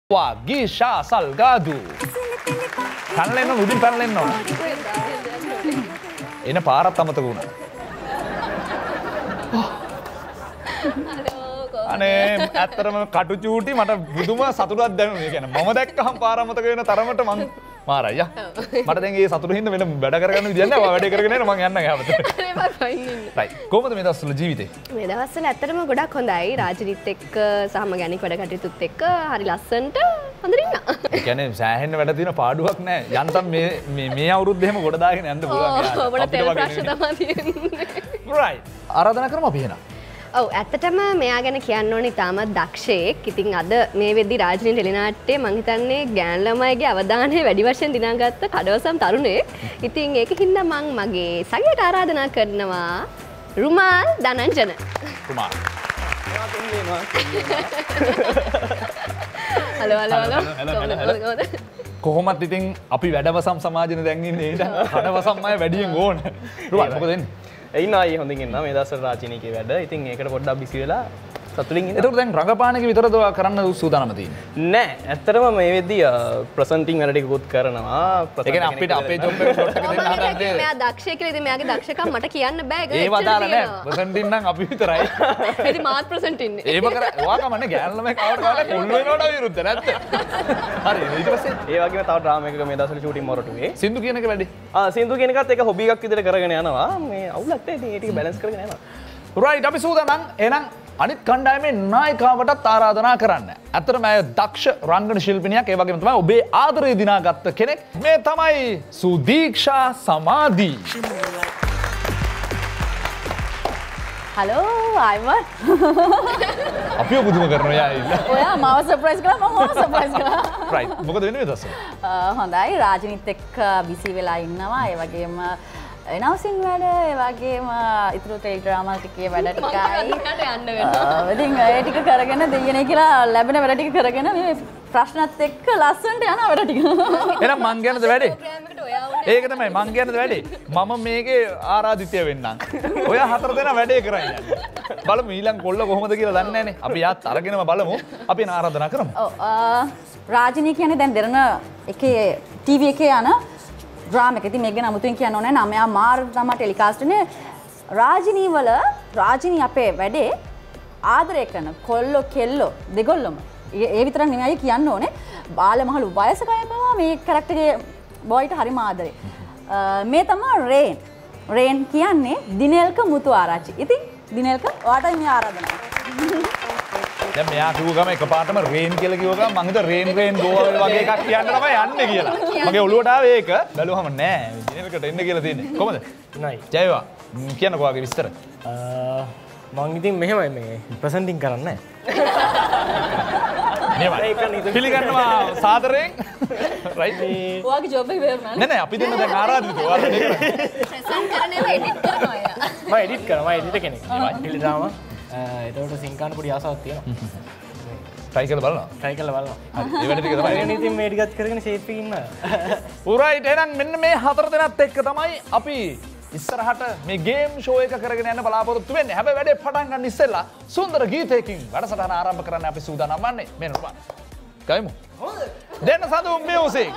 Wah, Gisha Salgado. Panelin no, udin panelin no. Ini parat tamat guna. Aneh, ඇත්තටම කටු චූටි මට බුදුම සතුටක් දැනුනේ. ඒ කියන්නේ මම දැක්කම පාරමතක වෙන තරමට මං මාරයි යා. මට දැන් මේ සතුටින් වෙන වැඩ කරගන්න විදියක් නැහැ. වැඩේ කරගෙන යන මං යන්න ගාවට. අනේ මම පයින්. රයිට්. කොහොමද මේ දවස්වල ජීවිතේ? මේ දවස්වල ඇත්තටම ගොඩක් හොඳයි. රාජනිත් එක්ක සහ මගැනික් වැඩ කටයුතුත් එක්ක හරි ලස්සනට හොඳට ඉන්නවා. ඒ කියන්නේ සෑහෙන්න වැඩ තියෙන පාඩුවක් නැහැ. යන්තම් මේ අවුරුද්දේම ගොඩ දාගෙන යන්න පුළුවන්. අපිට තෙල් ප්‍රශ්න තමයි තියෙන්නේ. රයිට්. ආරාධනා කරමු අපි එහෙනම්. ඔව් ඇත්තටම මෙයා ගැන කියන්න ඕනේ තාමත් දක්ෂයෙක්. ඉතින් අද මේ වෙද්දි රාජිනී ටෙලිනාට්‍යයේ මං හිතන්නේ ගෑන් ළමයිගේ අවධානය වැඩි වශයෙන් දිනාගත්ත කඩවසම් තරුණයෙක්. ඉතින් ඒකින්ද මං මගේ සගයට ආරාධනා කරනවා රුමාල් ධනංජන. රුමාල්. හලෝ. කොහොමත් ඉතින් අපි වැඩවසම් සමාජනේ දැන් ඉන්නේ නේද? කඩවසම් අය වැඩියෙන් ඕන. රුමාල් මොකද වෙන්නේ? එයින් ආයේ හොඳින් ඉන්නවා මේ දවස්වල රාජිනීගේ වැඩ. ඉතින් ඒකට පොඩ්ඩක් බිසි වෙලා සතුටින් ඉන්නවා. ඒකට දැන් රංගපාන එක විතරද ඔයා කරන්න සූදානම තියෙන්නේ? නෑ. ඇත්තටම මේ වෙද්දී ප්‍රසන්ටිං වැඩ ටිකකුත් කරනවා. ඒ කියන්නේ අපිට අපේ ජොබ් එක ෂොට් එක දෙන්න හදන්නේ. මෙයා දක්ෂයෙක් කියලා ඉතින් මෙයාගේ දක්ෂකම් මට කියන්න බෑ. ඒව දාලා නෑ. ප්‍රසන්ටින් නම් අපි විතරයි. ඉතින් මාත් ප්‍රසන්ට් ඉන්නේ. ඒව කර ඔයා කමන්නේ ගෑන් ළමයි කවට කාලා කොල්ල වෙනවට විරුද්ධ නැත්ද? හරි ඊට පස්සේ ඒ වගේම තව ඩ්‍රාමා එකක මේ දවස්වල ෂූටින් මොරටුවේ. සින්දු කියන එක වැඩි. සින්දු කියන එකත් ඒක හොබි එකක් විදිහට කරගෙන යනවා. මේ අවුලක් නැහැ. ඉතින් ඒ ටික බැලන්ස් කරගෙන යනවා. රයිට් අපි සූදානම්. එහෙනම් අනිත් කණ්ඩායමේ නායිකාවටත් ආරාධනා කරන්න. ඇත්තටම ඇය දක්ෂ රංගන ශිල්පිනියක්. ඒ වගේම තමයි ඔබේ ආදරය දිනාගත්ත කෙනෙක්. මේ තමයි සුදීක්ෂා සමාධි. හලෝ ආයිමත්. අපිව පුදුම කරනවා යා ඉන්න. ඔයා මාව සර්ප්‍රයිස් කළා මම ඔයාව සර්ප්‍රයිස් කළා. රයිට්. මොකද වෙන්නේ මේ දවස්වල? හොඳයි රාජිනිත් එක්ක බිසි වෙලා ඉන්නවා. ඒ වගේම එනවසින් වැඩ ඒ වගේම ඉතුරු ටෙලි ඩ්‍රාමා ටිකේ වැඩ ටිකයි යන්න වෙනවා. ඉතින් ඒ ටික කරගෙන දෙයනේ කියලා ලැබෙන වැඩ ටික කරගෙන මේ ප්‍රශ්නත් එක්ක ලස්සනට යන වැඩ ටික. එහෙනම් මං කියනද වැඩේ? ඒක තමයි මං කියනද වැඩේ. මම මේකේ ආරාධිතය වෙන්නම්. ඔය හතර දෙනා වැඩේ කරන් යන්න. බලමු ඊළඟ කොල්ල කොහොමද කියලා දන්නේ නැහනේ. අපි යාත් අරගෙනම බලමු. අපි එන ආරාධනා කරමු. ඔව් රාජිනී කියන්නේ දැන් දෙරණ එකේ ටීවී එකේ යන ඩ්‍රාම එක. ඉතින් මේක ගැන අමුතුවෙන් කියන්න ඕනේ නෑ. 9 මාර්ච් තමයි ටෙලිකාස්ට් වෙන්නේ. රාජිනී අපේ වැඩේ ආදරය කරන කොල්ලෝ කෙල්ලෝ දෙගොල්ලොම. ඒ විතරක් නෙමෙයි කියන්න ඕනේ. බාල මහලු වයසක අය පවා මේ කැරක්ටරේ බොයිට හරිම ආදරේ. මේ තමයි රේන්. රේන් කියන්නේ දිනෙල්ක මුතු ආරච්චි. ඉතින් දිනෙල්ක ඔයාටයි මේ ආරාධනාව. දැන් මෙයා කිව්ව ගම එකපාරටම රේන් කියලා කිව්ව ගම මං හිතුවා රේන් ගෝවල් වගේ එකක් කියන්න තමයි යන්නේ කියලා. මගේ ඔළුවට ආවේ ඒක. බැලුවම නෑ දිනෙල්කට එන්න කියලා තියෙන්නේ. කොහමද? නයි. ජයවා. කියන්නකෝ වගේ විස්තර. මං ඉතින් මෙහෙමයි මේ ප්‍රසන්ටිං කරන්නේ නෑ. පිළිගන්නවා සාදරයෙන්. රයිට්. ඔයාගේ ජොබ් එක වෙරනවා. නෑ අපි දෙන්න දැන් ආරාධිත. ඔයාලා දෙන්න. ප්‍රසන්ට් කරන්නේ එඩිට් කරනවා යා. මම එඩිට් කරනවා. මම එඩිටර් කෙනෙක්. ටෙලි ඩ්‍රාමා ඒකට සිංකාන පොඩි ආසාවක් තියෙනවා. ට්‍රයි කරලා බලනවා. ට්‍රයි කරලා බලනවා. හරි. ඒ වැඩ ටික තමයි. එන්නේ ඉතින් මේ ටිකත් කරගෙන ෂේප් එකේ ඉන්නවා. උරයිට් එහෙනම් මෙන්න මේ හතර දෙනාත් එක්ක තමයි අපි ඉස්සරහට මේ ගේම් ෂෝ එක කරගෙන යන්න බලාපොරොත්තු වෙන්නේ. හැබැයි වැඩේ පටන් ගන්න ඉස්සෙල්ලා සුන්දර ගීතයකින් වැඩසටහන ආරම්භ කරන්න අපි සූදානම් වන්නේ. මෙන්න රුවන්. ගයිමු. හොඳයි. දෙන්න Sandu music.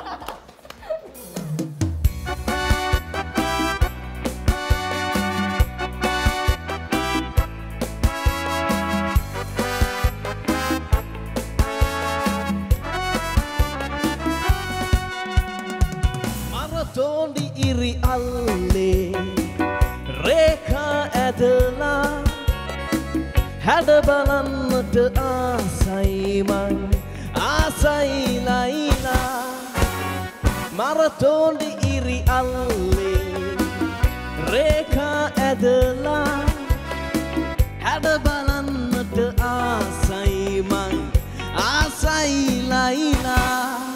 Tondi iri alle Reka ඇදලා හැඩ බලන්නට ආසයිමන් ආසයි ලයිලා මරතෝන්ඩි ඉරි අල්ලේ රේකා ඇදලා හැඩ බලන්නට ආසයිමන් ආසයි ලයිලා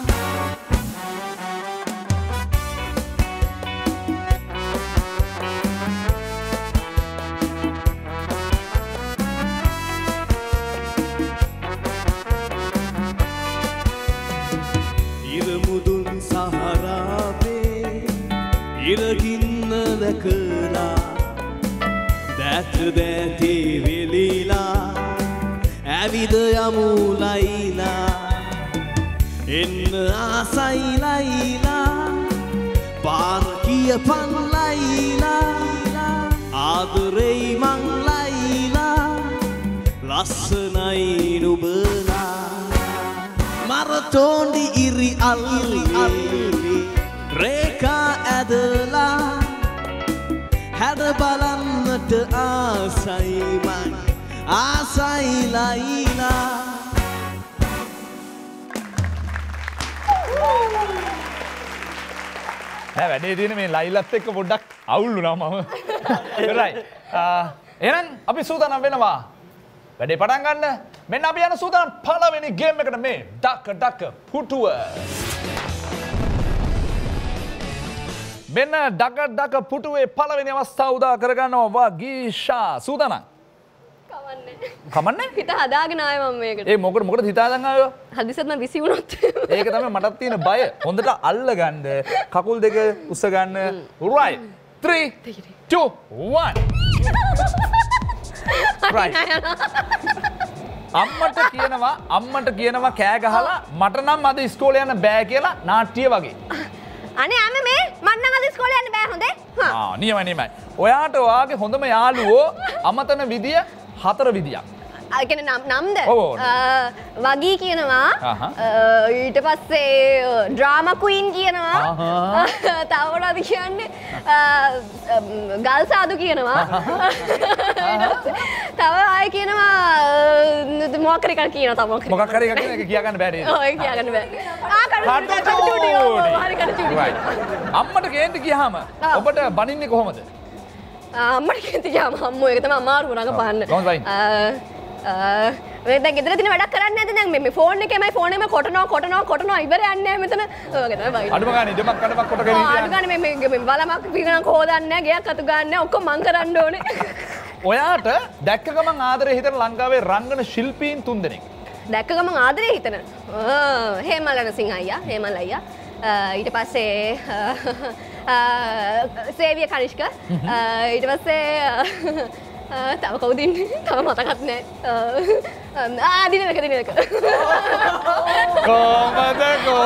ඉරගින්න දැකලා දැට දැටේ වෙලිලා ඇවිද යමු ලයිලා එන්න ආසයි ලයිලා පාර කියපන් ලයිලා ආදරෙයි මං ලයිලා ලස්සනයි නුඹලා මරතෝන්ඩි ඉරි අල්ලි රේකා ඇදලා හැඩ බලන්නට ආසයි මං ආසයි ලයිලා වැඩේ තියෙන මේ ලයිලත් එක්ක පොඩ්ඩක් අවුල් වුණා මම. ඉවරයි. එහෙනම් අපි සූදානම් වෙනවා. වැඩේ පටන් ගන්න. මෙන්න අපි යන සූදානම් පළවෙනි ගේම් එකට මේ ඩක පුටුව. මෙන්න ඩක පුටුවේ පළවෙනි අවස්ථාව උදා කරගන්නවා වගීෂා. සූදානම්? කමන්නේ? හිත හදාගෙන ආවේ මම මේකට. ඒ මොකටද හිත හදාගෙන ආවේ? හදිසියෙත් මම විසි වුණොත්. ඒක තමයි මටත් තියෙන බය. හොඳට අල්ල ගන්න. කකුල් දෙක උස්ස ගන්න. right. 3 2 1. right. අම්මට කියනවා කෑ ගහලා මට නම් අද ඉස්කෝලේ යන්න බෑ කියලා නාට්‍ය වගේ. අනේ අම්ම මේ මට නම් අද ඉස්කෝලේ යන්න බෑ හොඳේ. නියමයි. ඔයාට ඔයාගේ හොඳම යාළුවෝ අමතන විදිය 4 විදියක්. අකන නම්ද වගී කියනවා ඊට පස්සේ ඩ්‍රාම කුයින් කියනවා තවනද කියන්නේ ගල් සාදු කියනවා තව අය කියනවා මොකරික කියන තම මොකක් හරි එකක් කියගන්න බෑ නේද ඔය කියගන්න බෑ අම්මට කේන්ති ගියාම ඔබට බනින්නේ කොහොමද අම්මට කේන්ති ගියාම අම්මෝ ඒක තමයි අමාරු රඟපාන්න දැන් ගෙදර දින වැඩක් කරන්නේ නැද්ද දැන් මේ ෆෝන් එකේමයි ෆෝන් එකේම කොටනවා ඉවර යන්නේ නැහැ මෙතන ඔය තමයි වයි අඩුම ගානේ දෙමක් කඩමක් කොටගෙන ඉන්නේ අඩු ගානේ මේ බලමක් පිගණන් හොදන්නේ නැහැ ගයක් අතු ගන්න නැහැ ඔක්කොම මං කරන්න ඕනේ ඔයාට දැක්ක ගමන් ආදරේ හිතන ලංකාවේ රංගන ශිල්පීන් 3 දෙනෙක් දැක්ක ගමන් ආදරේ හිතන හේමලන සිංහ අයියා හේමල් අයියා ඊට පස්සේ සේවිය කනිෂ්ක ඊට පස්සේ තව කවුද ඉන්නේ? තව මතකත් නැහැ. දිනක. කොහමද?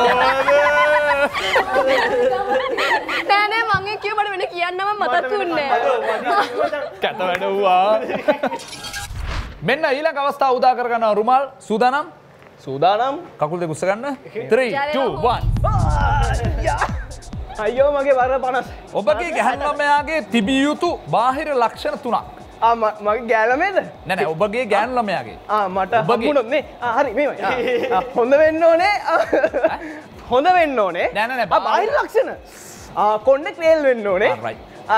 නෑ මං කියපඩ වෙන කියන්නම මතකුන්නේ නැහැ. කැත වැඩ වුණා. මෙන්න ඊළඟ අවස්ථාව උදා කරගන්නවා රුමාල්. සූදානම්? සූදානම්. කකුල් දෙක උස්ස ගන්න. 3 2 1. අයියෝ මගේ වර 50. ඔබගේ ගැහැණු ළමයාගේ තිබිය යුතු බාහිර ලක්ෂණ 3ක්. මගේ ගෑලමේද නෑ ඔබගේ ගෑනු ළමයාගේ මට හම්බුනොත් නේ හරි මේ හොඳ වෙන්න ඕනේ නෑ බාහිර ලක්ෂණ කොණ්ඩේ ක්‍රේල් වෙන්න ඕනේ හරි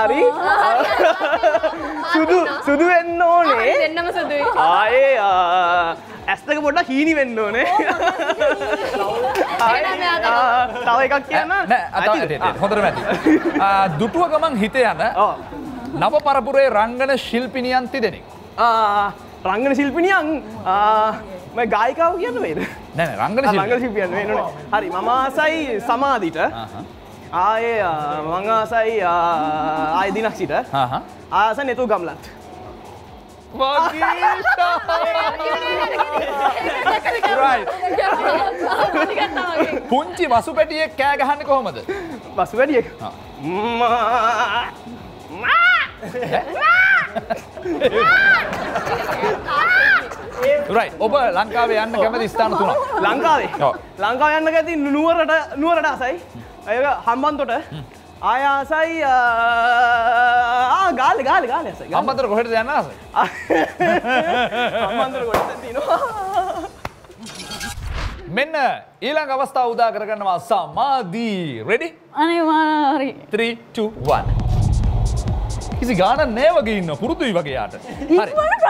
සුදු වෙන්න ඕනේ දෙන්නම සුදුයි ආයේ ඇස් දෙක පොඩ්ඩක් හීනි වෙන්න ඕනේ තව එකක් කියන්න නෑ හොඳටම ඇති දුටුව ගමන් හිත යන නව පරපුරේ රංගන ශිල්පිනියන් තිදෙනෙක්. රංගන ශිල්පිනියන් මම ගායිකාව කියන්න වේද? නෑ රංගන ශිල්පිනියන් වෙන්නේ. හරි මම ආසයි සමාධිට. ආයේ මම ආසයි ආයේ දිනක්ෂිට. ආසයි නෙතු ගම්ලත්. පුංචි වසු පැටියෙක් කෑ ගහන්නේ කොහොමද? වසු පැටියෙක්? right ඔබ ලංකාවේ යන්න කැමති ස්ථාන 3ක් ලංකාවේ යන්න කැමති නුවරට ආසයි ඒක හම්බන්තොට ආසයි ගාලේ ආසයි හම්බන්තොට කොහෙටද යන්න ආසයි හම්බන්තොට කොහෙද තියෙනවා මෙන්න ඊළඟ අවස්ථාව උදා කරගන්නවා සමාධි ready අනිවාර්යයි 3 2 1 කිසි ගානක් නෑ වගේ ඉන්න පුරුදුයි වගේ යාට. හරි.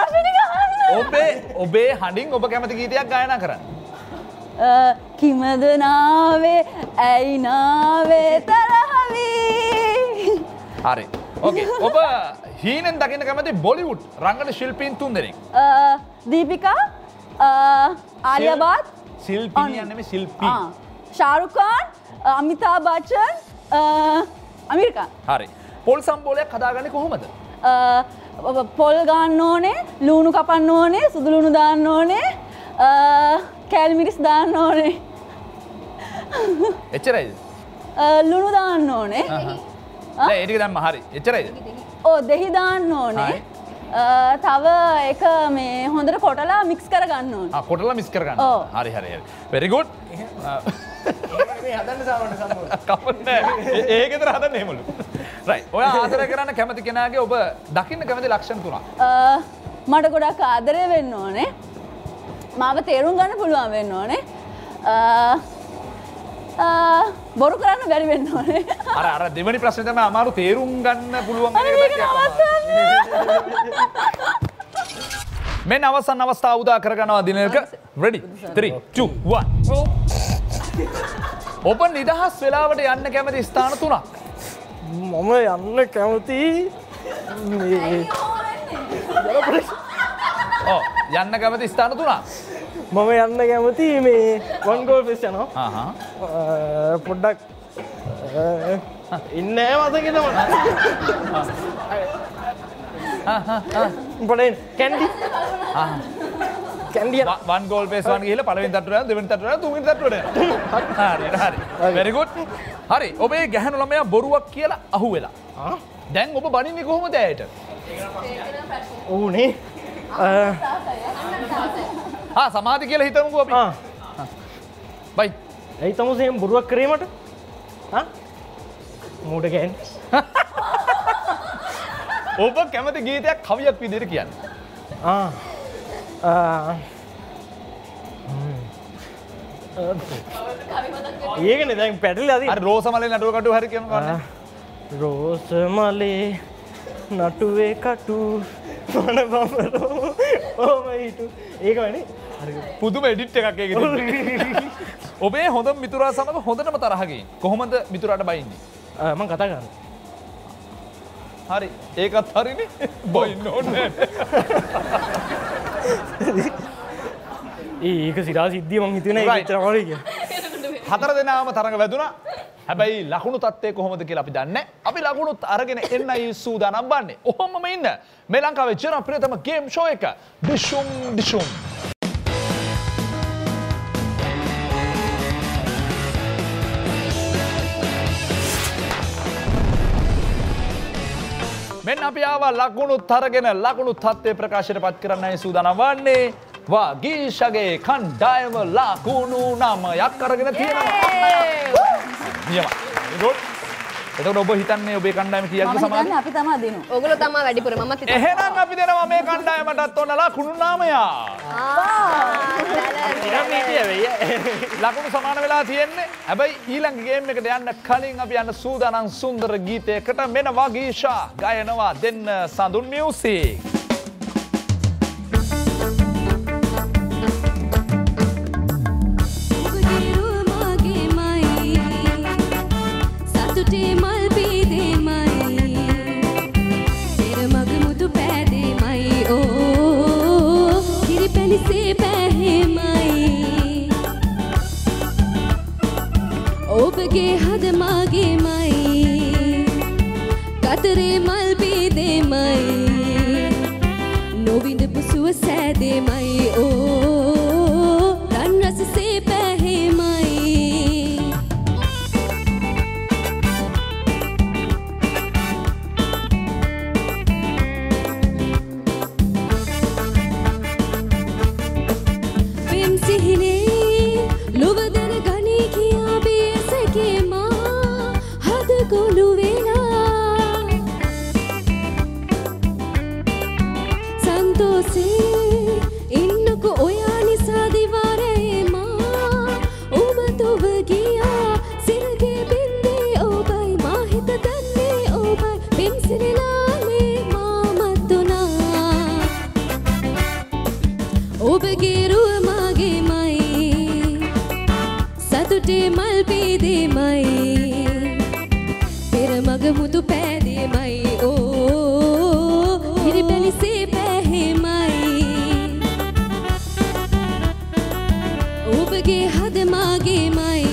ඔබේ හඬින් ඔබ කැමති ගීතයක් ගායනා කරන්න. කිමද නාවේ ඇයි නාවේ තරහවි. හරි. ඕකේ. ඔබ හීනෙන් දකින්න කැමති බොලිවුඩ් රංගන ශිල්පීන් 3 දෙනෙක්. දීපිකා ආලියා බාත් ශිල්පිනියන් නෙමෙයි ශිල්පී. ශාරුඛ් ඛාන් අමිතාබ් බච්චන් අමීර් ඛාන්. හරි. පොල් සම්බෝලයක් හදාගන්නේ කොහොමද? පොල් ගන්න ඕනේ, ලුණු කපන්න ඕනේ, සුදු ලුණු දාන්න ඕනේ, කෑලි මිරිස් දාන්න ඕනේ. එච්චරයිද? ලුණු දාන්න ඕනේ. නෑ ඒක දැම්ම හරි. එච්චරයිද? ඔව් දෙහි දාන්න ඕනේ. තව එක මේ හොඳට කොටලා මික්ස් කරගන්න ඕනේ. කොටලා මික්ස් කරගන්න. හරි හරි හරි. very good. මේ හදන්න සාමාන්‍ය සම්මෝල. කවන්නේ. ඒකේතර හදන්න එහෙමලු. right. ඔයා ආදරය කරන්න කැමති කෙනාගේ ඔබ දකින්න කැමති ලක්ෂණ තුනක්. මට ගොඩක් ආදරය වෙන්න ඕනේ. මාව තේරුම් ගන්න පුළුවන් වෙන්න ඕනේ. බොරු කරන්න බැරි වෙන්න ඕනේ. අර දෙවෙනි ප්‍රශ්නේ තමයි අමාරු තේරුම් ගන්න පුළුවන් වෙන එක. මෙන්න අවසන් අවස්ථාව උදා කරගන්නවා දිනයක. ready 3 2 1 ඔබ නිදහස් වෙලාවට යන්න කැමති ස්ථාන තුනක්. මම යන්න කැමති යන්න කැමති ස්ථාන තුනක්. මම යන්න කැමති මේ වන් ගෝල් ෆෙස් යනවා. පොඩ්ඩක් ඉන්නේ මතකද මට. පොඩෙන් Kandy. Kandy one Galle Face one ගිහලා පළවෙනි තට්ටුවට යනවා, දෙවෙනි තට්ටුවට යනවා, තුන්වෙනි තට්ටුවට යනවා. හරි. very good. හරි. ඔබේ ගැහණු ළමයා බොරුවක් කියලා අහුවෙලා. දැන් ඔබ බනින්නේ කොහොමද ඇයට? ඕනේ. සමාධි කියලා හිතමුකෝ අපි. බයි. ඇයි තමුසෙන් බොරුවක් කරේ මට? මූඩ ගෑන්. ඔබ කැමති ගීතයක් කවියක් විදිහට කියන්නේ. ඒකනේ දැන් පැටලිලා තියෙන්නේ. අර රෝස මලේ නටුව කටුව හරි කියනවා. රෝස මලේ නටුවේ කටු මන බඹරෝ ඕම හිටු. ඒක වනේ. පුදුම එඩිට් එකක් ඒක තිබුණේ. ඔබේ හොඳ මිතුරා සමග හොඳටම තරහ ගින්. කොහොමද මිතුරාට බයින්නේ? මම කතා කරන්නේ. හරි. ඒකත් හරිනේ. බයින්න ඕනේ. ඒක සිරා සිද්ධිය මං හිතුවේ නෑ ඒක එච්චර අමාරුයි කියලා. 4 දෙනාම තරඟ වැදුනා. හැබැයි ලකුණු තත්ත්වය කොහොමද කියලා අපි දන්නේ නැහැ. අපි ලකුණුත් අරගෙන එන්නයි සූදානම් වන්නේ. ඔහොමම ඉන්න මේ ලංකාවේ ජනප්‍රියතම ගේම් ෂෝ එක ඩිෂුම් ඩිෂුම්. මෙන්න අපි ආවා ලකුණුත් අරගෙන ලකුණු තත්ත්වය ප්‍රකාශයට පත් කරන්නයි සූදානම් වන්නේ. වගීෂගේ කණ්ඩායම ලකුණු 9ක් අරගෙන තියෙනවා. එතකොට ඔබ හිතන්නේ ඔබේ කණ්ඩායම කීයක්ද සමාජ? අපි තමයි දෙනු. ඔයගොල්ලෝ තමයි වැඩිපුර මමත් හිතනවා. එහෙනම් අපි දෙනවා මේ කණ්ඩායමටත් ඔන්න ලකුණු 9ක්. ලකුණු සමාන වෙලා තියෙන්නේ. හැබැයි ඊළඟ ගේම් එකට යන්න කලින් අපි යන්න සූදානම් සුන්දර ගීතයකට මෙන්න වගීෂා ගයනවා දෙන්න සඳුන් මියුසික්. ඔබගේ හද මාගේ මයි කතරේ මල් බීදේ මයි නොවිඳපු සුව සෑදේ මයි ඕ රන් රසසේ පැහේ මයි පෙම් සිහිනේ ලොවදන ගනී කියා බියසකේ මා හද ගොළු වෙලා සන්තෝසේ ඉන්නකො ඔයා නිසා දිවාරේ මා ඔබ තොව ගියා සිරගේ බින්දේ ඔබයි මා හිත දන්නේ ඔබයි පෙම් සිරිලාලේ මා මත්තුනා ඔබගේ රුව මාගේ මයි සතුටේ මල් බීදේ මයි පෙර මග මුතු පෑදේ මයි ඕ හිරි පැලිසේ පැහේ මයි ඔබගේ හද මාගේ මයි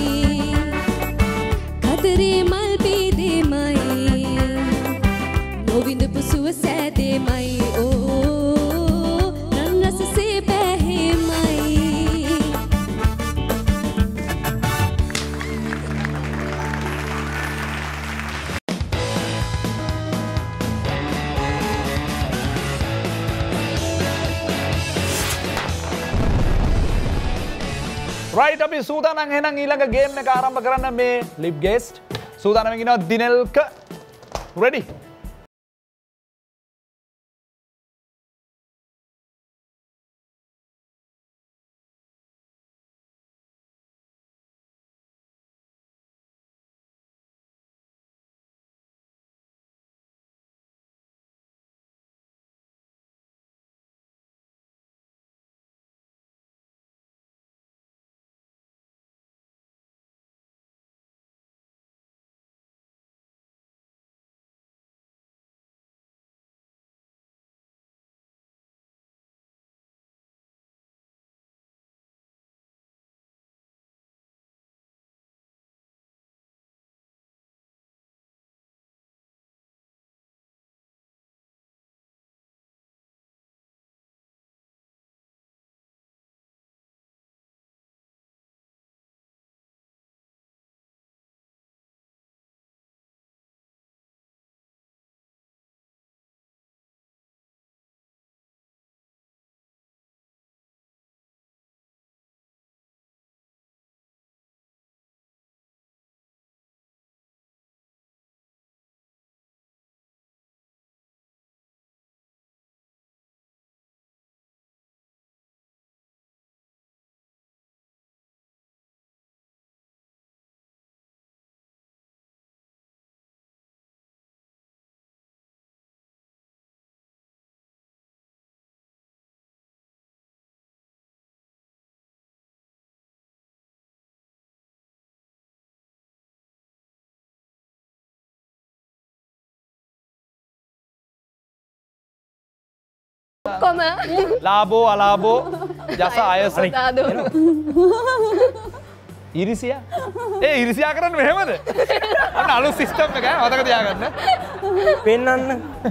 කතරේ මල් බීදේ මයි නොවිඳපු සුව සෑදේ මයි ඕ රන් රසසේ පැහේ මයි රයිට් අපි සූදානම් එහෙනම් ඊළඟ ගේම් එක ආරම්භ කරන්න මේ ලිප් ගේස්ට් සූදානම් ඉන්නවා දිනෙල්ක රෙඩි කොම ලාභෝ අලාභෝ යස අයස ඉරිසියා ඉරිසියා කරන්න මෙහෙමද අන්න අලුත් සිස්ටම් එක මතක තියාගන්න පෙන්නන්න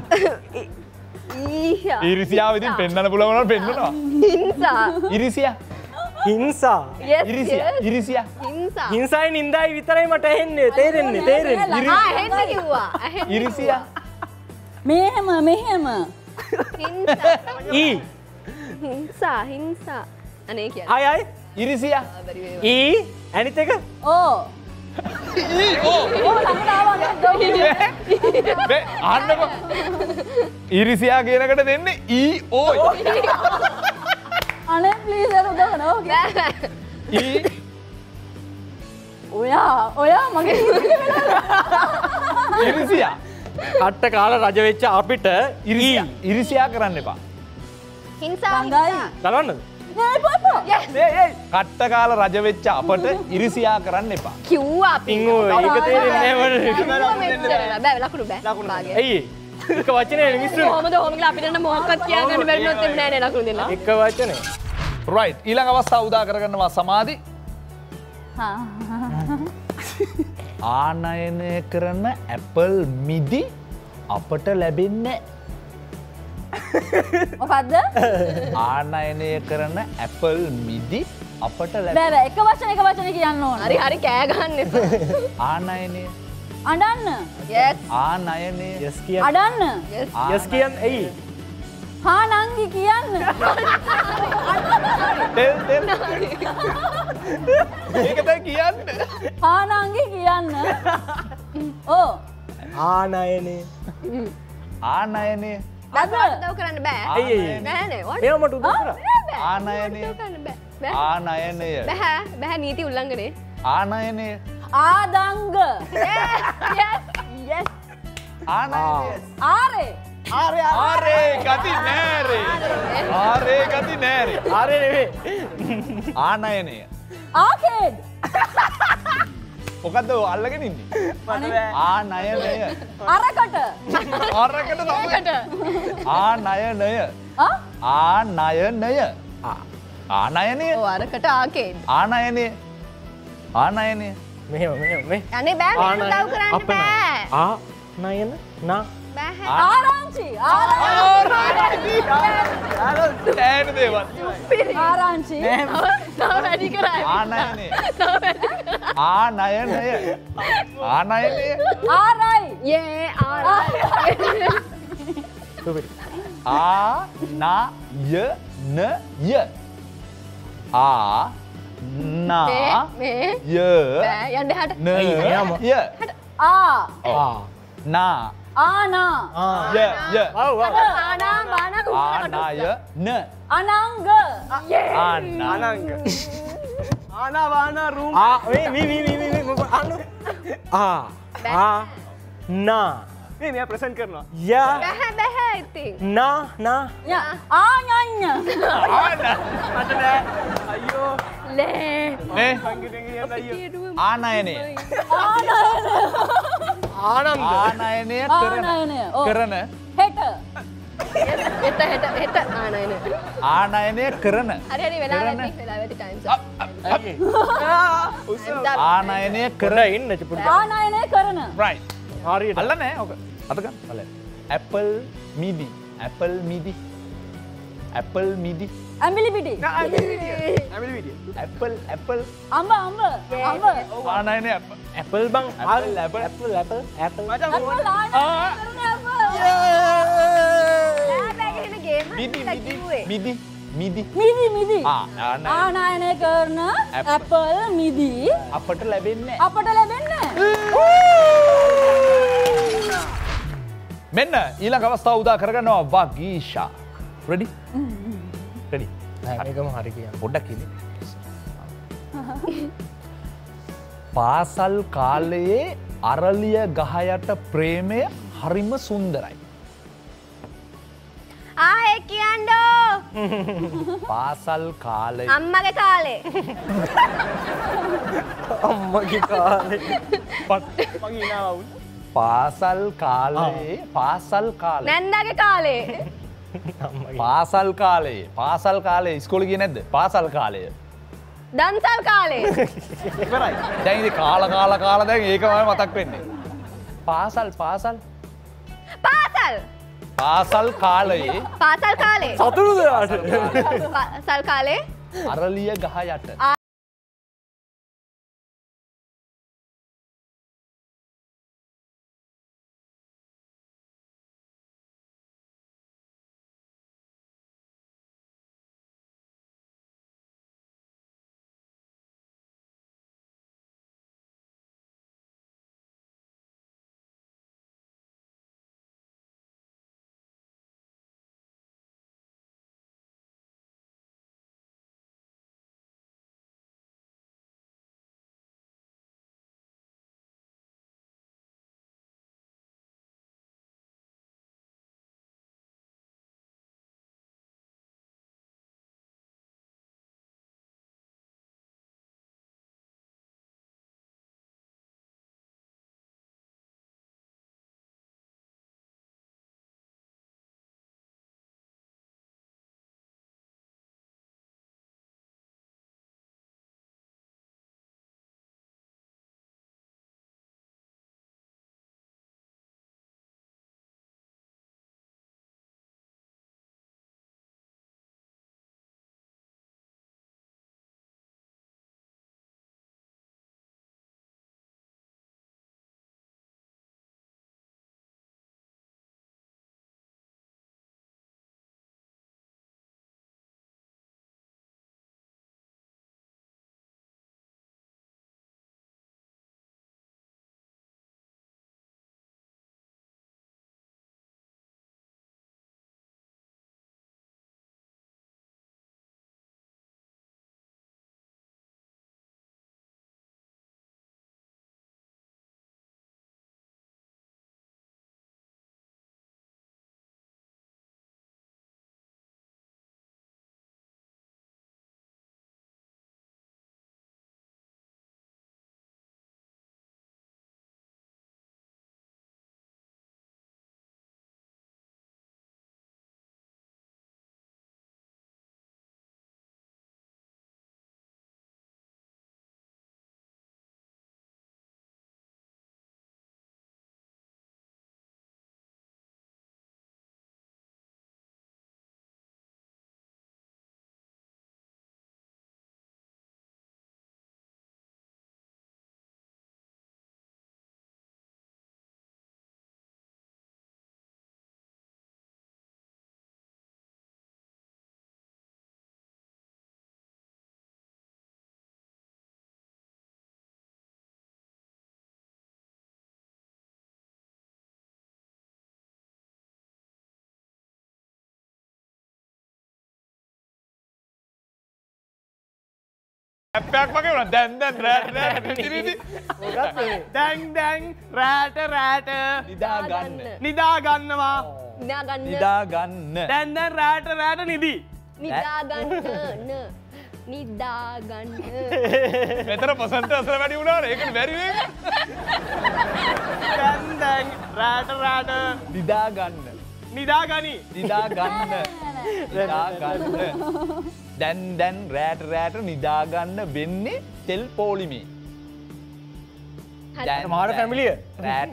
ඉරිසියාව ඉතින් පෙන්නන්න පුළුවන් නම් පෙන්නනවා හිංසා ඉරිසියා හිංසා ඉරිසියා හිංසයි නින්දායි විතරයි මට ඇහෙන්නේ තේරෙන්නේ හෙන්න කිව්වා ඉරිසියා මෙහෙම හිංසා අනේ කිය අයයි ඉරිසියා ඇනිත එක අන්නකො ඉරිසියා කියනකට දෙන්නේ ඕයි අනේ ප්ලීස් උදවන ඔයා මගේ ඉරිසියා කට්ට කාල රජ වෙච්ච අපිට ඉරිසියා කරන්න එපා හිංසා බලන්නද කට්ට කාල රජ වෙච්ච අපට ඉරිසියා කරන්න එපා කිව්වා පිංගෝ ඒක තේරෙන්නේ බෑ ලකුණු බෑ ඇයි එක වචනේ මිස්සු කොහමද හොමගල අපිට මොකක්වත් කියාගන්න බැරි නොත් එන්නේ නෑ නේ ලකුණු දෙන්න එක වචනේ රයිට් ඊළඟ අවස්ථාව උදා කරගන්නවා සමාධි ආනයනය කරන ඇපල් මිදි අපට ලැබෙන්නේ මොකද්ද ආනයනය කරන ඇපල් මිදි අපට බෑ එක වචන කියන්න ඕන හරි කෑ ගන්න එපා ආනයනය අඬන්න ආනයනය අඬන්න යස් කියන් ඇයි හා නංගි කියන්න ඒකත කියන්න හා නංගි කියන්න ඕ ආනයනේ ආනයනය දව කරන්න බෑ බෑනේ එයාමට උදව් කරා ආනයනය ආනයනය බැහැ නීති උල්ලංඝනය ආනයනය ආදංග ආනයනය ආරේ ගති නෑරේ ගති නෑරේ ආරේ නෙවේ ආනයනය ආකේඩ් මොකද්ද අල්ලගෙන ඉන්නේ ආනයනය අරකට අරකට ආනයනය ආනයනය අරකට ආකේඩ් ආනයනය මෙහෙම අනේ බෑ මෙහෙම උදව් කරන්න බෑ ආනයන නා බෑ ආරංචි ෑන දේවත් ආරංචි තව වැඩි කරයි ආනයනය ආනයනය ආරයි යේ ආරයි ආනයනය ආනයනය නා මේ ය බෑ යන්න එහාට. න ය ආ නා ආනා ය ය ආනා බානා ආනාය න අනංග ආනා අනංග ආනාවානා රූම් මේ මෙයා ප්‍රසන්ට් කරනවා බැහැ බැහැ ඉතින්. ආඥඤ්ඤ මට බෑ අයියෝ ලේ. මේ සංගීතයෙන් කියන්න අයියෝ ආනයනය ආනන්ද ආනයනය කරන ආනයනය ඔව්. කරන හෙට හෙට ආනයන. ආනයනය කරන හරි හරි වෙලා කරන. වැඩි වෙලා වැඩි ටයිම්ස්. ආනයනය කර ඉන්න ආනයනය කරන රයිට් හරියට අල්ල නෑ ඕක අතගන්න බලන්න ඇපල් මිදි ඇපල් මිදි ඇපල් මිදි ඇඹිලි පිටි ඇමිලි විදිය ඇපල් ඇපල් අඹ ආනයනය ඇපල් බං apple apple apple apple apple මචං ඇපල් ආනයනය මිදි මිදි මිදි මිදි ආනයනය කරන ඇපල් මිදි අපට ලැබෙන්නේ අපට ලැබෙන්නේ මෙන්න ඊළඟ අවස්ථාව උදා කරගන්නවා වගීෂා රෙඩි රෙඩි ඒකම හරි කියන්න පොඩ්ඩක් ඉන්න පාසල් කාලයේ අරලිය ගහයට ප්‍රේමය හරිම සුන්දරයි ආයේ කියන්නෝ. පාසල් කාලය අම්මගේ කාලේ. අම්මගේ කාලේ මගේ නාවුන් පාසල් කාලයේ නැන්දාගේ කාලේ. පාසල් කාලේ ඉස්කෝලේ ගියේ නැද්ද පාසල් කාලය දන්සල් කාලේ. ඉවරයි දැන් ඉතින් කාලා දැන් ඒකමයි මතක් වෙන්නේ පාසල් පාසල් කාලයේ පාසල් කාලේ. සතුටුද පාසල් කාලේ අරලිය ගහ යට ඇප්පයක් වගේ වුණා. දැන් රෑට ඉතිරිදි. දැන් රෑට නිදා ගන්න. නිදා ගන්නවා. නිදා ගන්න. දැන් රෑට නිදි. නිදා ගන්න. නිදා ගන්න. මෙතන පොසන්ට අසල වැඩි වුණානේ. ඒකනේ බැරි වෙන්නේ. දැන් රෑට නිදා ගන්න. නිදා ගනි. නිදා ගන්න. නිදා ගන්න. දැන් රෑට නිදා ගන්න වෙන්නේ තෙල් පොලිමේ. මාර ෆැමිලිය. රෑට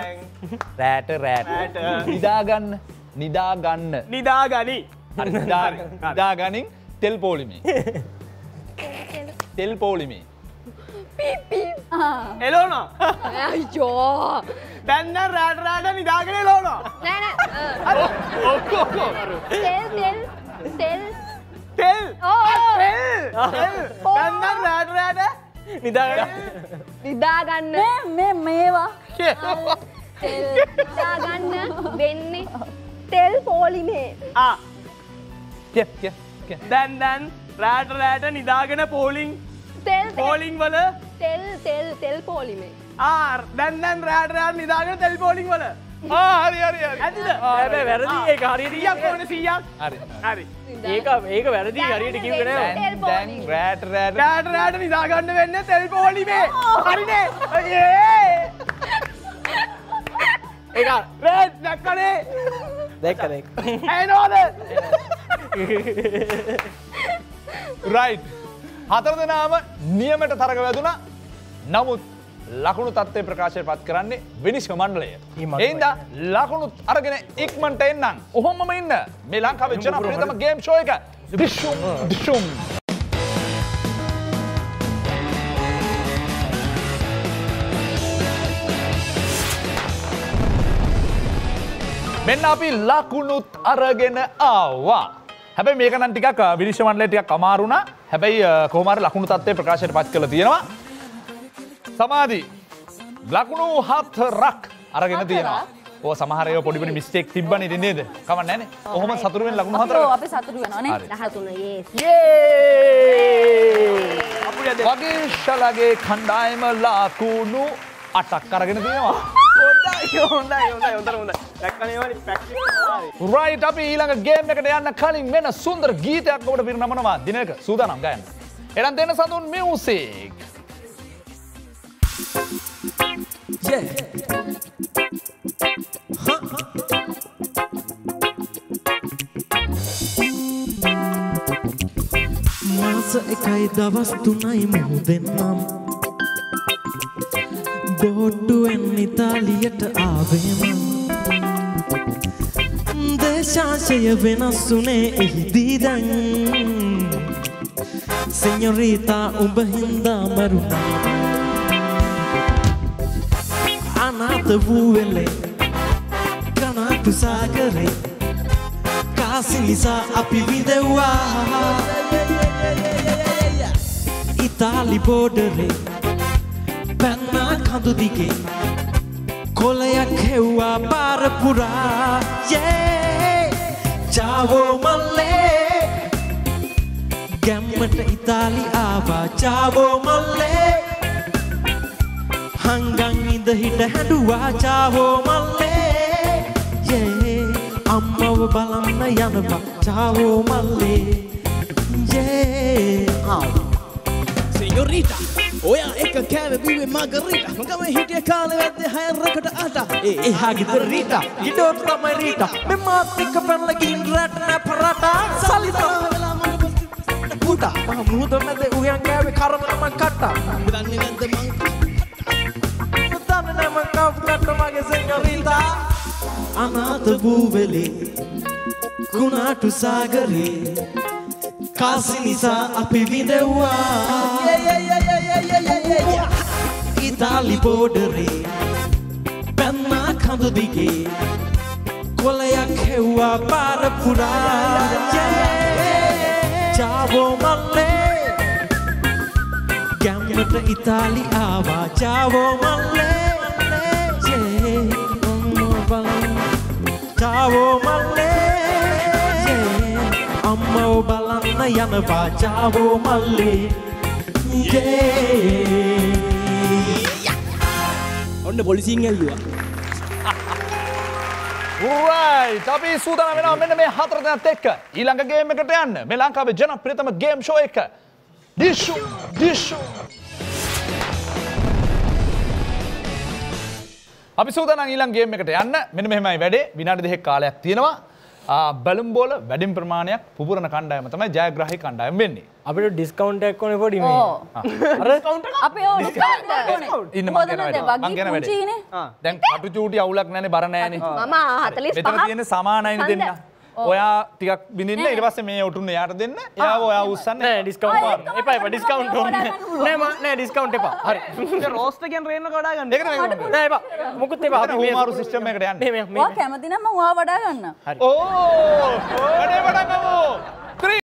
නිදා ගන්න. නිදා ගන්න. නිදා ගනි. හරි නිදා ගනින් තෙල් පොලිමේ. තෙල් පොලිමේ. එලෝනා. අයියෝ. දැන් රෑට නිදාගෙන එලෝනා. නෑ ඔක්කොම. තෙල් තෙල්. තෙල්. දැන් රෑට නිදාගෙන නිදා ගන්න. මේවා තෙල් නිදා ගන්න වෙන්නේ තෙල් පොලිමේ. දැන් රෑට නිදාගෙන පෝලිං වල තෙල් පොලිමේ. දැන් රෑට නිදාගෙන තෙල් පෝලිං වල හරි ඇතිද? හැබැයි වැරදි. ඒක හරියට 100ක් ඕනේ 100ක්. හරි. ඒක වැරදි හරියට කිව්වේ නෑ. දැන් රෑට රෑට නිදා ගන්න වෙන්නේ තෙල් පෝලිමේ. හරිනේ. ඒක රෑට දැක්කනේ. දැක්ක. ඇනෝද? රයිට්. හතර දෙනාම නියමයට තරග වැදුනා. නමුත් ලකුණු තත්ත්වය ප්‍රකාශයට පත් කරන්නේ විනිශ්චය මණ්ඩලය. එයින්ද ලකුණු අරගෙන ඉක්මනට එන්නම්. ඔහොමම ඉන්න. මේ ලංකාවේ ජනප්‍රියතම ගේම් ෂෝ එක. ඩිෂුම්. මෙන්න අපි ලකුණුත් අරගෙන ආවා. හැබැයි මේක නම් ටිකක් විනිශ්චය මණ්ඩලයට ටිකක් අමාරු වුණා. හැබැයි කොහොම හරි ලකුණු තත්ත්වය ප්‍රකාශයට පත් කරලා තියෙනවා. සමාධි ලකුණු 4ක් අරගෙන තියෙනවා. ඔය සමහර ඒවා පොඩි පොඩි මිස්ටේක් තිබ්බනේ ඉතින් නේද? කමක් නැහැනේ. කොහොමද සතුටු වෙන්නේ ලකුණු 4ක්? ඔව් අපි සතුටු වෙනවා නේ. 13 yes. වගේෂලගේ කණ්ඩායම ලකුණු 8ක් අරගෙන තියෙනවා. හොඳයි. දැක්කනේ ප්‍රැක්ටිස්. රයිට් අපි ඊළඟ ගේම් එකට යන්න කලින් වෙන සුන්දර ගීතයක් ඔබට පිරිනමනවා. දිනක සූදානම් ගයන්න. එහෙනම් දෙන්න සඳුන් මියුසික්. Yeah. මාස එකයි දවස් 3යි මුදෙන්නම් බෝඩ්ඩුවෙන් ඉතාලියට ආවෙම දේශාශය වෙනස් වුණේ එහිදී දැන් සෙඤ්ඤොරීතා උඹ හින්දා මරුණා අනාථ වූ වෙලේ කනාතු සාගරේ කාසි නිසා අපි විඳෙව්වා ඉතාලි බෝඩරේ පැන්නා කඳු දිගේ කොලයක් හෙව්වා පාර පුරා චාවෝ මල්ලේ ගැම්මට ඉතාලි ආවා චාවෝ මල්ලේ හංගන් ඉඳ හිට හැඩුවා චාවෝ මල්ලේ අම්මව බලන්න යනවා චාවෝ මල්ලේ Señorita, oya eka kääve biwe margarita Mangame hitia kaale wedde hayan rakata ata එහා ගෙදර රීටා ඊඩෝට තමයි රීටා මේ මාත් එක්ක පැනලා ගින් රැට නැපරටා සලිතා පුතා මම මුහුද මැද උයන් ගෑවේ කරවලම කට්ටා Dන්නේ නැද්ද මං දන්නේ නැ මං කවුකට මගේ සෙඤ්ඤොරීතා අනාථ වූ වෙලේ කුණාටු සාගරේ කාසි නිසා අපි විඳෙව්වා ඉතාලි බෝඩරේ පැන්නා කඳු දිගේ කොලයක් හෙව්වා පාර පුරා චාවෝ මල්ලේ ගැම්මට ඉතාලි ආවා චාවෝ මල්ලේ චාවෝ මල්ලේ අම්මව බලන්න යනවා චාවෝ මල්ලේ අන්න පොලිසියෙන් ඇල්ලුවා. right අපි සූදානම් වෙනවා මෙන්න මේ හතර දෙනාත් එක්ක ඊළඟ ගේම් එකට යන්න. මේ ලංකාවේ ජනප්‍රියතම ගේම් ෂෝ එක ඩිෂු. අපි සූදානම් ඊළඟ ගේම් එකට යන්න. මෙන්න මෙහෙමයි වැඩේ. විනාඩි 2ක කාලයක් තියෙනවා. බැලුම් බෝල වැඩිම ප්‍රමාණයක් පුපුරන කණ්ඩායම තමයි ජයග්‍රාහී කණ්ඩායම වෙන්නේ. අපිට ඩිස්කවුන්ට් එකක් ඕනේ පොඩි මේ. අර අපි ඕන ඉන්න මං කියන වැඩේ. මං කියන වැඩේ. දැන් කටු චූටි අවුලක් නැනේ බර නැනේ. මම 45 මෙතන තියෙන සමානයිනේ දෙන්න. ඔයා ටිකක් බින්දින්න ඊට පස්සේ මේ උටුන්න එයාට දෙන්න. එයාව ඔයා උස්සන්න. නෑ ඩිස්කවුන්ට් පාන්න. එපා ඩිස්කවුන්ට් ඕනේ. නෑ ඩිස්කවුන්ට් එපා. හරි. ඒ රෝස්ට් එකෙන් රේන්න කඩා ගන්න. ඒකට මේ නෑ එපා. මොකුත් එපා. අපි මේ මාරු සිස්ටම් එකකට යන්න. මේ ඔයා කැමති නම් මම ඔයා වඩා ගන්න. ඕ වැඩේ වඩාගමු. 3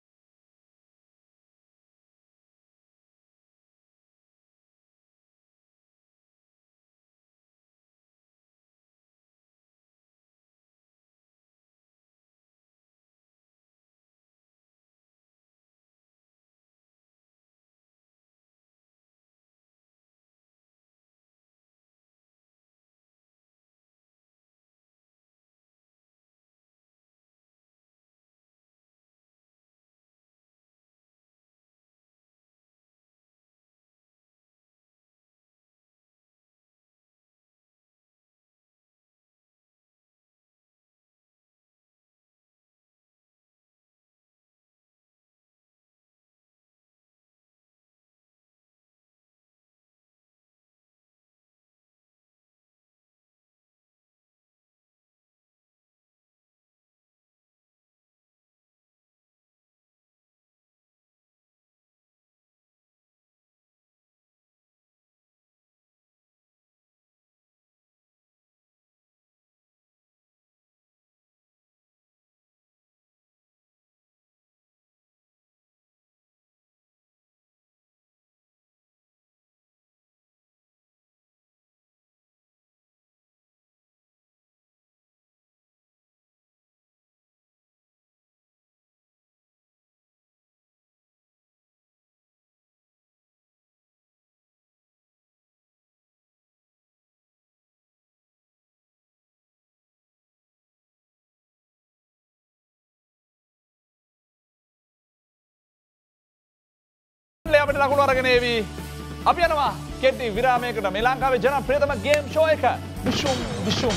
අපිට ලකුණු අරගෙන එවි. අපි යනවා කෙටි විරාමයකට. මේ ලංකාවේ ජනප්‍රියතම ගේම් ෂෝ එක විෂුම්.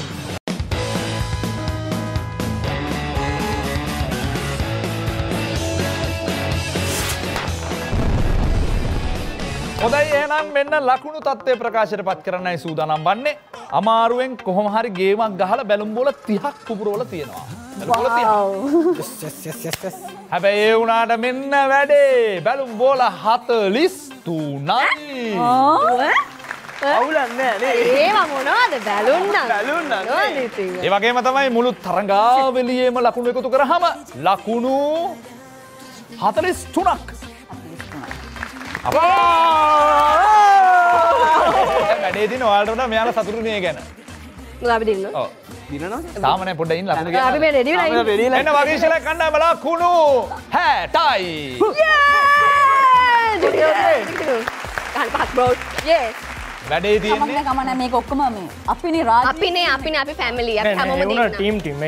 හොඳයි එහෙනම් මෙන්න ලකුණු තත්ත්වය ප්‍රකාශයට පත් කරන්නයි සූදානම් වන්නේ. අමාරුවෙන් කොහොම හරි ගේමක් ගහලා බැලුම් බෝල 30ක් පුපුරවල තියෙනවා. හැබැයි ඒ වුණාට මෙන්න වැඩේ බැලුම් බෝල 43යි. අවුලක් නෑ නේ. ඒව මොනවද බැලුම් නම්? ඒ වගේම තමයි මුළු තරඟාවලියේම ලකුණු එකතු කරාම ලකුණු 43ක්. වැඩේ දින ඔයාලට වඩා මෙයාලා සතුටුනේ ගැන. මොකද අපි දින්නෝ? ඔව්. දිනනවා? තාම නෑ පොඩ්ඩක් ඉන්න ලකුණු ගන්න. අපි මේ රෙඩි වෙලා ඉන්නේ. එන්න වගේශල කණ්ඩායම ලකුණු 60යි. වැඩේ තියෙන්නේ කමන්න මේක ඔක්කොම මේ අපිනේ රාජ්‍ය අපිනේ අපි ෆැමිලි අපි හැමෝම දින්නවා. ටීම් එයි.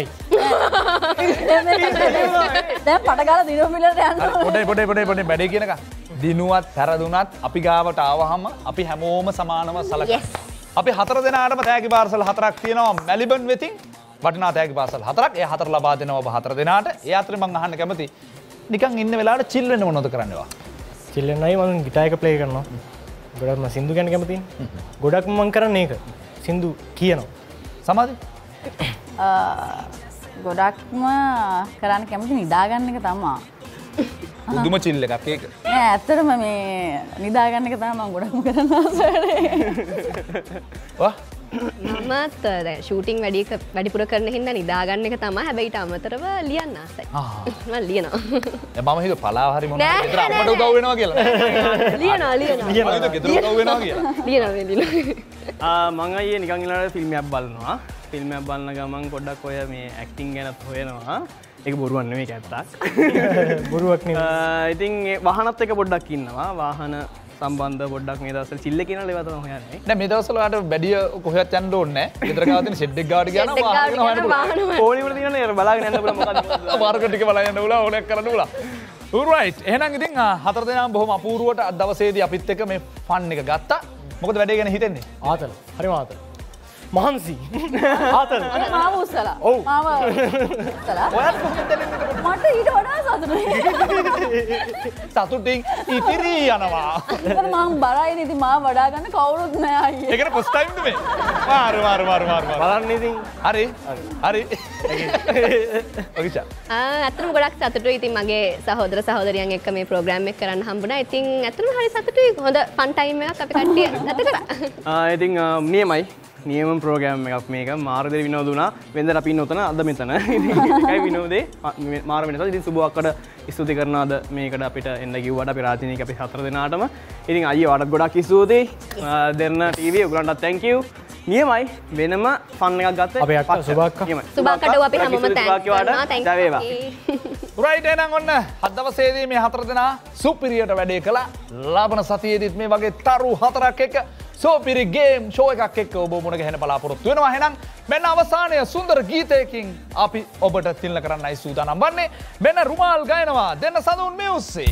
දැන් පටගාලා දිනුව මිලට යනවා. පොඩේ වැඩේ කියනක දිනුවත් පැරදුනත් අපි ගාවට ආවහම අපි හැමෝම සමානව සලකනවා. අපි 4 දෙනාටම තෑගි පාර්සල් 4ක් තියෙනවා මැලිබන් වෙතින් වටිනා තෑගි පාර්සල් 4ක්. ඒ 4 ලබා දෙනවා ඔබ 4 දෙනාට. ඒ අතරේ මම අහන්න කැමති නිකන් ඉන්න වෙලාවට චිල් වෙන්න මොනවද කරන්නේවා? චිල් වෙන්නයි මම ගිටාර් එක ප්ලේ කරනවා. ගොඩක් මම සින්දු ගැන කැමතියි. ගොඩක් මම කරන්නේ ඒක. සින්දු කියනවා. සමාධි? ගොඩක්ම කරන්න කැමති නිදාගන්න එක තමයි. උදුම චිල් එකක් ඒක. නෑ ඇත්තටම මේ නිදාගන්න එක තමයි මම ගොඩක්ම කරන්න ආස වා මමත් දැන් ෂූටින් වැඩිපුර කරන හින්දා නිදාගන්න එක තමයි. හැබැයි ඊට අමතරව ලියන්න ආසයි. මම ලියනවා. මම හිතුවා පලාව හරි මොනවද ගෙදර අපට උදව් වෙනවා කියලා. ලියනවා. මම හිතුවා ගෙදර උදව් වෙනවා කියලා. ලියනවා. මං අයියේ නිකන් ඉන්නකොට ෆිල්ම් එකක් බලනවා. ෆිල්ම් එකක් බලන ගමන් පොඩ්ඩක් ඔය මේ ඇක්ටිං ගැනත් හොයනවා. ඒක බොරුවක් නෙමෙයි ඇත්තක්. බොරුවක් නෙමෙයි. ඉතින් ඒ වාහනත් එක පොඩ්ඩක් ඉන්නවා. වාහන සම්බන්ධ පොඩ්ඩක් මේ දවස්වල චිල්ල කියන ලේවා තමයි හොයන්නේ. නෑ මේ දවස්වල වලට වැඩිය කොහෙවත් යන්න ඕනේ නෑ. ගෙදර ගාව තියෙන ෂෙඩ් එක ගාවට ගියා නම් වාහන හොයන්න පුළුවන්. ඕනි වල තියෙනනේ බලාගෙන යන්න පුළුවන් මොකක්ද මාර්කට් එක බලන්න යන්න පුළුවන් ඕනයක් කරන්න පුළුවන්. alright එහෙනම් ඉතින් හතර දෙනාම බොහොම අපූර්වට අද දවසේදී අපිත් එක්ක මේ ෆන් එක ගත්තා. මොකද වැඩේ ගැන හිතෙන්නේ? ආතල් හරිම ආතල් මහන්සි ආතල් මාව උස්සලා ඔව් මාව උස්සලා ඔයත් කොහොමද දැනෙන්නේ? මට ඊට වඩා සතුටුයි. සතුටින් ඉතිරි යනවා. ඉතින් මම බරයිනේ ඉතින් මාව වඩා ගන්න කවුරුත් නෑ අයියේ. ඒකට ෆස්ට් ටයිම්ද මේ? මාරු. බලන්න ඉතින් හරි. ඔකිචා. ඇත්තටම ගොඩක් සතුටුයි. ඉතින් මගේ සහෝදර සහෝදරියන් එක්ක මේ ප්‍රෝග්‍රෑම් එක කරන්න හම්බුණා. ඉතින් ඇත්තටම හරි සතුටුයි. හොඳ ෆන් ටයිම් එකක් අපි කට්ටිය ගත කරා. ඉතින් නියමයි නියම ප්‍රෝග්‍රෑම් එකක් මේක මාර්ගදේ විනෝද වුණා. වෙනදට අපි ඉන්න උතන අද මෙතන. ඉතින් ඒකයි විනෝදේ මාර වෙනසක්. ඉතින් සුබ අක්කට ස්තුති කරනවා අද මේකට අපිට එන්න කිව්වට අපි රාජිනීක අපි හතර දෙනාටම. ඉතින් අයියේ වඩත් ගොඩක් ස්තුතියි. දෙන්න ටීවී ඔයගලන්ටත් thank you. නියමයි වෙනම ෆන් එකක් ගත්ත අපේ අක්කා සුබ අක්කා. සුබ අක්කට අපි හැමෝම thanks කරනවා. thank you. රයිට් එහෙනම් ඔන්න අද දවසේදී මේ හතර දෙනා සුපිරියට වැඩේ කළා. ලබන සතියේදීත් මේ වගේ තරු හතරක් එක්ක සුපිරි ගේම් ෂෝ එකක් එක්ක ඔබ මුණ ගැහෙන බලාපොරොත්තු වෙනවා. එහෙනම් මෙන්න අවසානයේ සුන්දර ගීතයකින් අපි ඔබට තිල්න කරන්නයි සූදානම් වන්නේ. මෙන්න රුමාල් ගයනවා දෙන්න සඳුන් මියුසික්.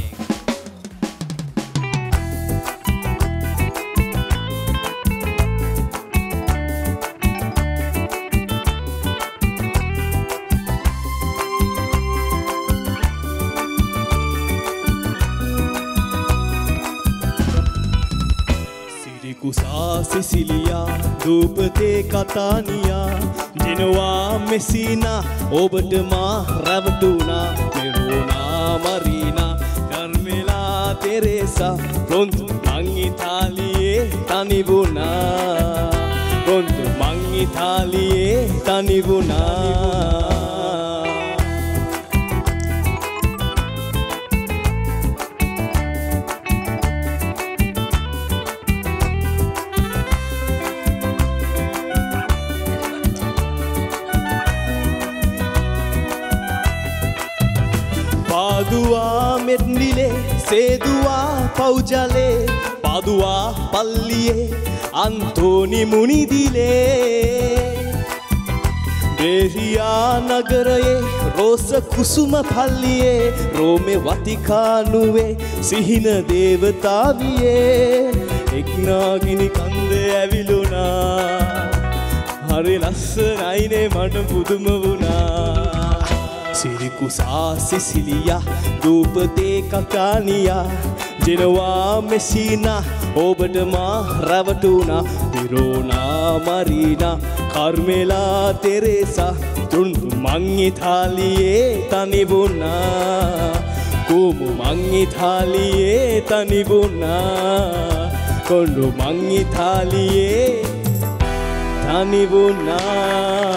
කුසා සිසිලියා දූපතේ කතානියා ජෙනවා මෙසිනා ඔබට මා රැවටුනා මෙරෝනා මරීනා කර්මෙලා තෙරේසා රොන්තු මං ඉතාලියේ තනිවුණා රොන්තු මං ඉතාලියේ තනිවුණා පාදුවා මෙට්නිලේ සේදුවා පෞජලේ පාදුවා පල්ලියේ අන්තෝනි මුනිදිලේ බේරියා නගරයේ රෝස කුසුම පල්ලියේ රෝමේ වතිකානුවේ සිහින දේවතාවියේ එක්නාගිනි කන්ද ඇවිලුණා හරි ලස්සනයිනේ මට පුදුම වුණා සිරිකුසා සිසිලියා දූපතේ කකානියා ජෙනවා මෙසිනා ඔබට මා රැවටුනා විරෝනා මරීනා කර්මෙලා තෙරේසා තුන්දු මං ඉතාලියේ තනිවුණා කුමු මං ඉතාලියේ තනිවුණා කොණ්ඩු මං ඉතාලියේ තනිවුණා